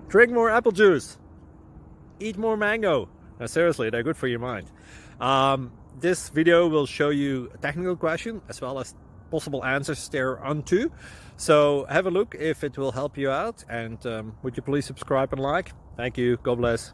Drink more apple juice. Eat more mango. Now, seriously, they're good for your mind. This video will show you a technical question as well as possible answers thereunto. So have a look if it will help you out, and would you please subscribe and like? Thank you. God bless.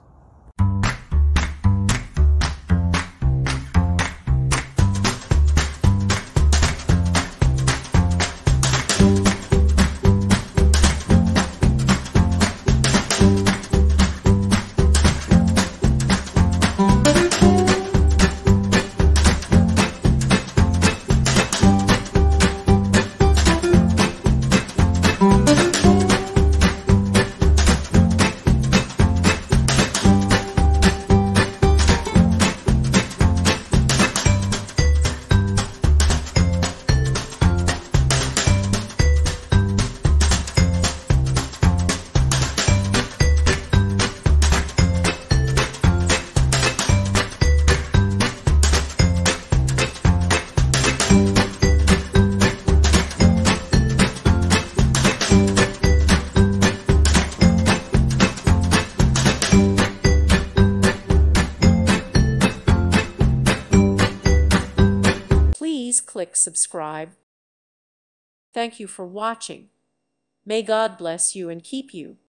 Please click subscribe. Thank you for watching. May God bless you and keep you.